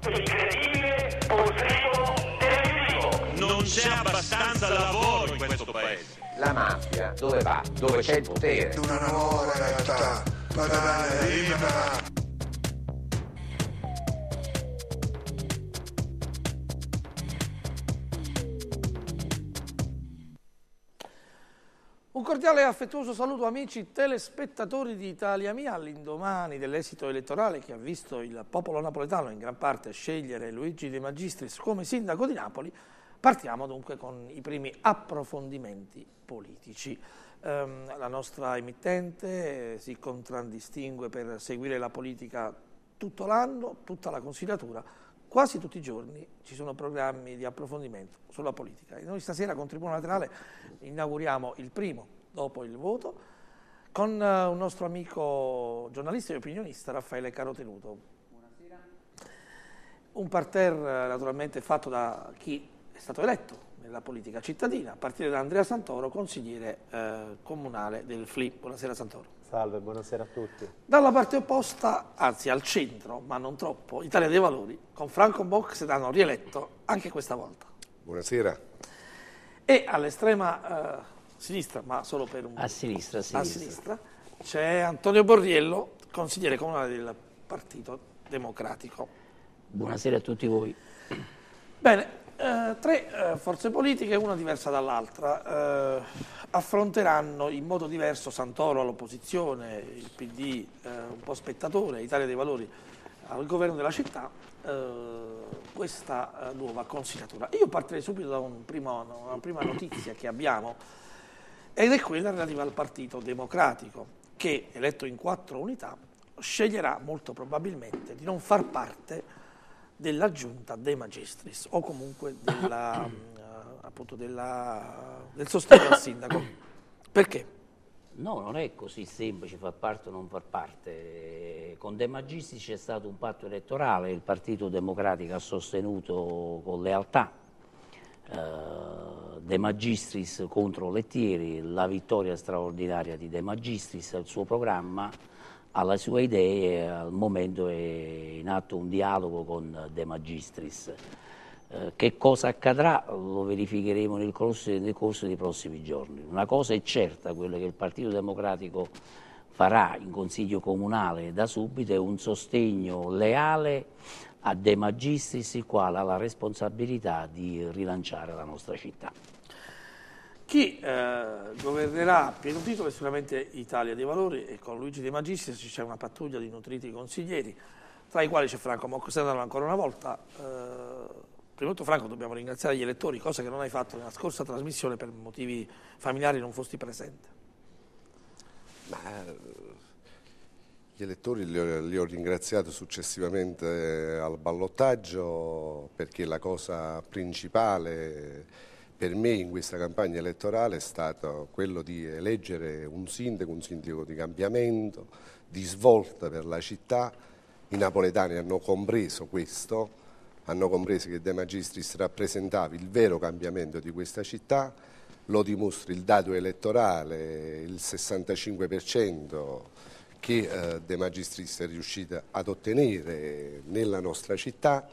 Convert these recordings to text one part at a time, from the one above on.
incredibile poltrino televisivo. Non c'è abbastanza lavoro in questo paese. La mafia dove va? Dove c'è il potere. Una nuova realtà padana libera. Un cordiale e affettuoso saluto amici telespettatori di Italia Mia all'indomani dell'esito elettorale che ha visto il popolo napoletano in gran parte scegliere Luigi De Magistris come sindaco di Napoli. Partiamo dunque con i primi approfondimenti politici. La nostra emittente si contraddistingue per seguire la politica tutto l'anno, tutta la consigliatura, quasi tutti i giorni ci sono programmi di approfondimento sulla politica. E noi stasera con Tribuna Laterale inauguriamo il primo, dopo il voto, con un nostro amico giornalista e opinionista, Raffaele Carotenuto. Buonasera. Un parterre naturalmente fatto da chi è stato eletto nella politica cittadina, a partire da Andrea Santoro, consigliere comunale del FLI. Buonasera Santoro. Salve, buonasera a tutti. Dalla parte opposta, anzi al centro, ma non troppo, Italia dei Valori, con Franco Bock se l'hanno rieletto anche questa volta. Buonasera. E all'estrema sinistra, ma solo per un... A sinistra, a sinistra, c'è Antonio Borriello, consigliere comunale del Partito Democratico. Buonasera a tutti voi. Bene, tre forze politiche, una diversa dall'altra, affronteranno in modo diverso Santoro all'opposizione, il PD un po' spettatore, Italia dei Valori al governo della città, questa nuova consigliatura. Io partirei subito da una prima notizia che abbiamo, ed è quella relativa al Partito Democratico, che, eletto in 4 unità, sceglierà molto probabilmente di non far parte della giunta De Magistris o comunque del sostegno al sindaco. Perché? No, non è così semplice far parte o non far parte. Con De Magistris c'è stato un patto elettorale, il Partito Democratico ha sostenuto con lealtà De Magistris contro Lettieri, la vittoria straordinaria di De Magistris, il suo programma, alle sue idee. Al momento è in atto un dialogo con De Magistris. Che cosa accadrà lo verificheremo nel corso dei prossimi giorni. Una cosa è certa, quello che il Partito Democratico farà in Consiglio Comunale da subito è un sostegno leale a De Magistris, il quale ha la responsabilità di rilanciare la nostra città. Chi governerà a pieno titolo è sicuramente Italia dei Valori, e con Luigi De Magistris c'è una pattuglia di nutriti consiglieri, tra i quali c'è Franco Moccosendano ancora una volta. Prima di tutto, Franco, dobbiamo ringraziare gli elettori, cosa che non hai fatto nella scorsa trasmissione, per motivi familiari non fosti presente. Ma gli elettori li ho ringraziati successivamente al ballottaggio, perché la cosa principale per me in questa campagna elettorale è stato quello di eleggere un sindaco di cambiamento, di svolta per la città. I napoletani hanno compreso questo, hanno compreso che De Magistris rappresentava il vero cambiamento di questa città, lo dimostra il dato elettorale, il 65% che De Magistris è riuscita ad ottenere nella nostra città.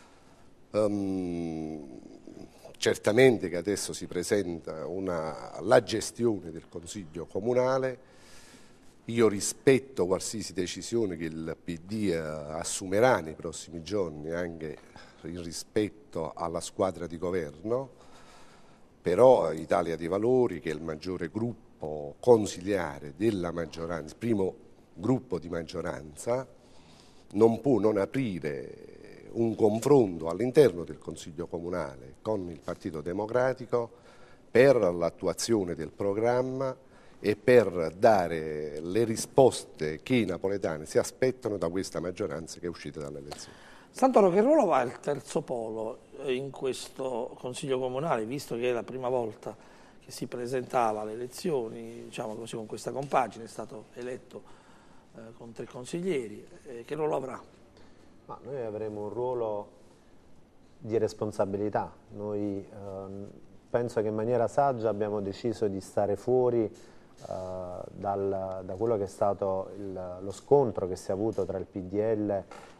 Certamente che adesso si presenta la gestione del Consiglio Comunale. Io rispetto qualsiasi decisione che il PD assumerà nei prossimi giorni, anche in rispetto alla squadra di governo, però Italia dei Valori, che è il maggiore gruppo consiliare della maggioranza, il primo gruppo di maggioranza, non può non aprire un confronto all'interno del Consiglio Comunale con il Partito Democratico per l'attuazione del programma e per dare le risposte che i napoletani si aspettano da questa maggioranza che è uscita dalle elezioni. Santoro, che ruolo ha il terzo polo in questo Consiglio Comunale, visto che è la prima volta che si presentava alle elezioni, diciamo così, con questa compagine, è stato eletto con 3 consiglieri, che ruolo avrà? Ma noi avremo un ruolo di responsabilità. Noi penso che in maniera saggia abbiamo deciso di stare fuori da quello che è stato lo scontro che si è avuto tra il PDL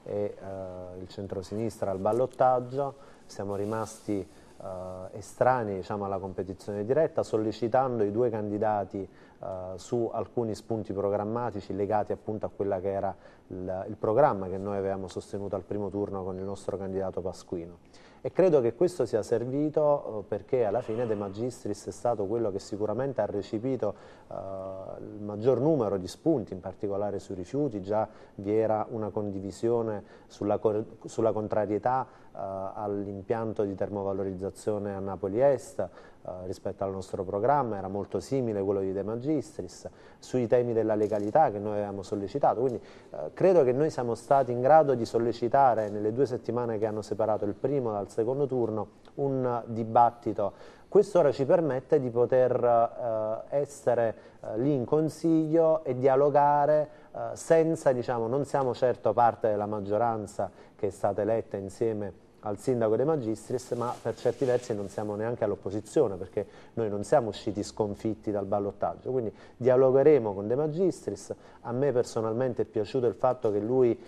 e il centrosinistra al ballottaggio, siamo rimasti estranei, diciamo, alla competizione diretta, sollecitando i due candidati su alcuni spunti programmatici legati appunto a quella che era il programma che noi avevamo sostenuto al primo turno con il nostro candidato Pasquino. E credo che questo sia servito perché alla fine De Magistris è stato quello che sicuramente ha recepito il maggior numero di spunti, in particolare sui rifiuti. Già vi era una condivisione sulla contrarietà all'impianto di termovalorizzazione a Napoli Est rispetto al nostro programma, era molto simile quello di De Magistris, sui temi della legalità che noi avevamo sollecitato, quindi credo che noi siamo stati in grado di sollecitare nelle 2 settimane che hanno separato il primo dal secondo turno un dibattito. Questo ora ci permette di poter essere lì in Consiglio e dialogare senza, diciamo, non siamo certo parte della maggioranza che è stata eletta insieme al sindaco De Magistris, ma per certi versi non siamo neanche all'opposizione perché noi non siamo usciti sconfitti dal ballottaggio, quindi dialogheremo con De Magistris. A me personalmente è piaciuto il fatto che lui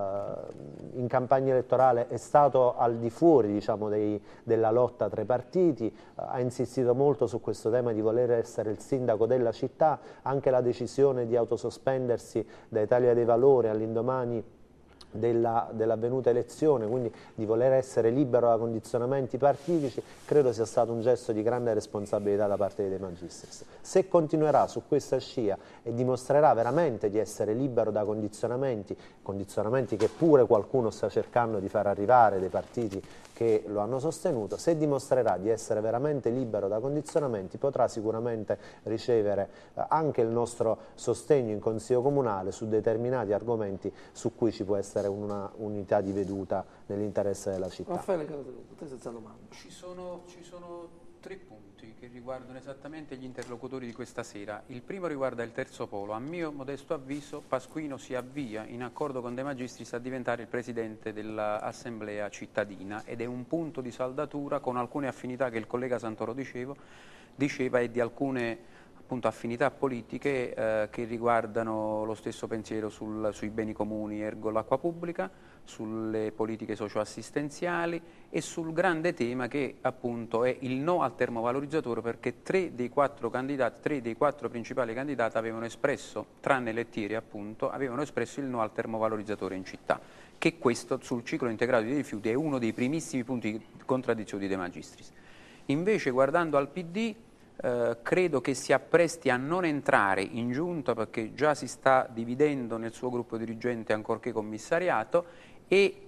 in campagna elettorale è stato al di fuori, diciamo, della lotta tra i partiti, ha insistito molto su questo tema di voler essere il sindaco della città, anche la decisione di autosospendersi da Italia dei Valori all'indomani dell'avvenuta elezione, quindi di voler essere libero da condizionamenti partitici, credo sia stato un gesto di grande responsabilità da parte dei De Magistris. Se continuerà su questa scia e dimostrerà veramente di essere libero da condizionamenti che pure qualcuno sta cercando di far arrivare dei partiti che lo hanno sostenuto, se dimostrerà di essere veramente libero da condizionamenti potrà sicuramente ricevere anche il nostro sostegno in Consiglio Comunale su determinati argomenti su cui ci può essere una unità di veduta nell'interesse della città. Raffaele Carateruto, te senza domanda. Ci sono 3 punti che riguardano esattamente gli interlocutori di questa sera. Il primo riguarda il terzo polo. A mio modesto avviso Pasquino si avvia in accordo con De Magistris a diventare il presidente dell'Assemblea cittadina ed è un punto di saldatura con alcune affinità che il collega Santoro diceva e di alcune appunto affinità politiche che riguardano lo stesso pensiero sui beni comuni, ergo l'acqua pubblica, sulle politiche socioassistenziali e sul grande tema che appunto è il no al termovalorizzatore, perché 3 dei 4 principali candidati avevano espresso, tranne Lettieri appunto, avevano espresso il no al termovalorizzatore in città, che questo sul ciclo integrato dei rifiuti è uno dei primissimi punti di contraddizione di De Magistris. Invece guardando al PD credo che si appresti a non entrare in giunta perché già si sta dividendo nel suo gruppo dirigente ancorché commissariato e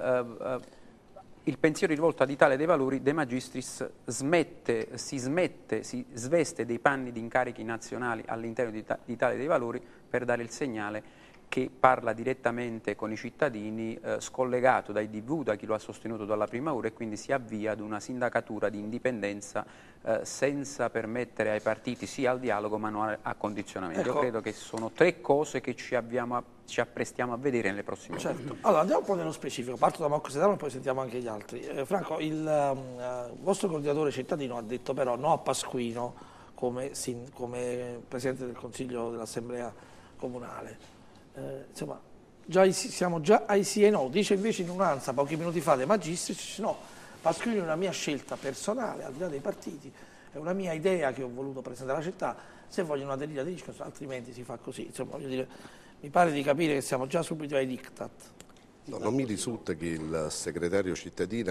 il pensiero rivolto ad Italia dei Valori, De Magistris si sveste dei panni di incarichi nazionali all'interno di Italia dei Valori per dare il segnale che parla direttamente con i cittadini, scollegato dai DV, da chi lo ha sostenuto dalla prima ora, e quindi si avvia ad una sindacatura di indipendenza senza permettere ai partiti sì al dialogo ma non a condizionamento. Ecco. Io credo che sono 3 cose che ci apprestiamo a vedere nelle prossime ore. Certo. Allora andiamo un po' nello specifico, parto da Marco Sedano e poi sentiamo anche gli altri. Franco, il vostro coordinatore cittadino ha detto però no a Pasquino come Presidente del Consiglio dell'Assemblea Comunale. Insomma, siamo già ai sì e no. Dice invece in un'ansa pochi minuti fa De Magistris, no, Pasquino è una mia scelta personale, al di là dei partiti, è una mia idea che ho voluto presentare alla città, se vogliono aderire aderiscono, altrimenti si fa così. Insomma, voglio dire, mi pare di capire che siamo già subito ai diktat. No, non mi risulta che il segretario cittadino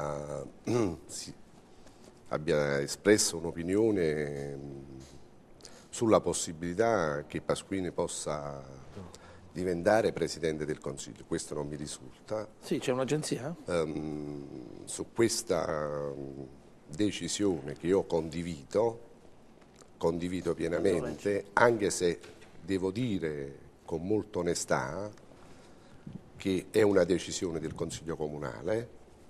abbia espresso un'opinione sulla possibilità che Pasquini possa diventare Presidente del Consiglio, questo non mi risulta. Sì, c'è un'agenzia? Su questa decisione che io condivido pienamente, anche se devo dire con molta onestà che è una decisione del Consiglio Comunale,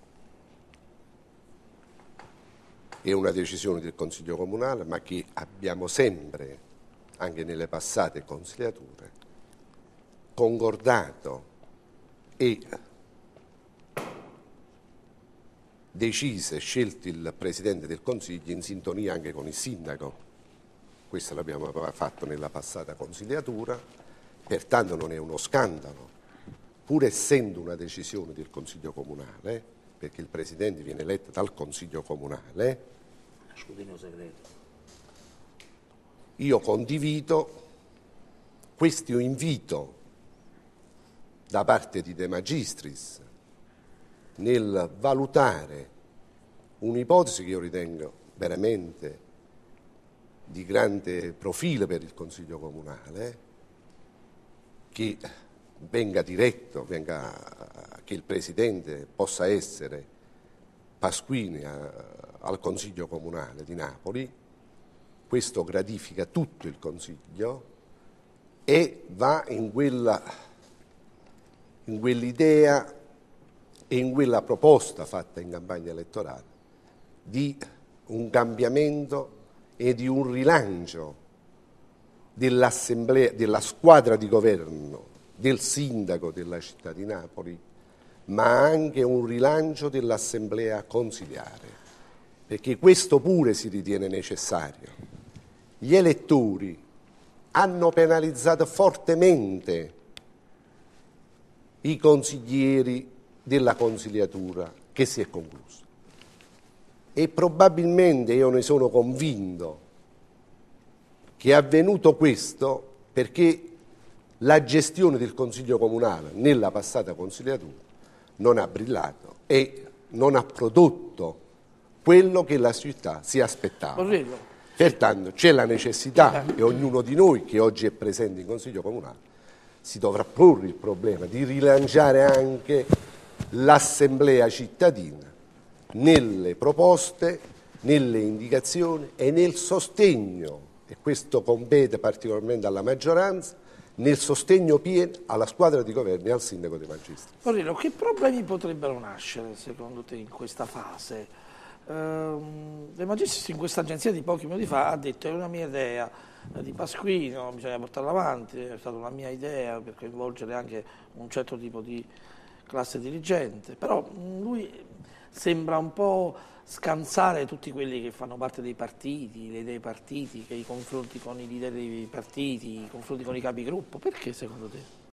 ma che abbiamo sempre, anche nelle passate consigliature, concordato e scelto il Presidente del Consiglio in sintonia anche con il Sindaco. Questo l'abbiamo fatto nella passata consigliatura, pertanto non è uno scandalo pur essendo una decisione del Consiglio Comunale, perché il Presidente viene eletto dal Consiglio Comunale, Scrutinio segreto. io condivido questo invito da parte di De Magistris nel valutare un'ipotesi che io ritengo veramente di grande profilo per il Consiglio Comunale, che venga diretto, che il Presidente possa essere Pasquini al Consiglio Comunale di Napoli. Questo gratifica tutto il Consiglio e va in quell'idea e in quella proposta fatta in campagna elettorale di un cambiamento e di un rilancio dell'assemblea, della squadra di governo, del sindaco della città di Napoli, ma anche un rilancio dell'assemblea consiliare, perché questo pure si ritiene necessario. Gli elettori hanno penalizzato fortemente i consiglieri della consiliatura che si è conclusa e probabilmente io ne sono convinto che è avvenuto questo perché la gestione del Consiglio Comunale nella passata consiliatura non ha brillato e non ha prodotto quello che la città si aspettava. Pertanto c'è la necessità che ognuno di noi che oggi è presente in Consiglio Comunale si dovrà porre il problema di rilanciare anche l'assemblea cittadina nelle proposte, nelle indicazioni e nel sostegno, e questo compete particolarmente alla maggioranza, nel sostegno pieno alla squadra di governo e al sindaco De Magistris. Torino, che problemi potrebbero nascere secondo te in questa fase? De Magistris in questa agenzia di pochi minuti fa ha detto: è una mia idea di Pasquino, bisogna portarla avanti, è stata una mia idea per coinvolgere anche un certo tipo di classe dirigente, però lui sembra un po' scansare tutti quelli che fanno parte dei partiti, le idee partitiche, i confronti con i leader dei partiti, i confronti con i capigruppo. Perché secondo te?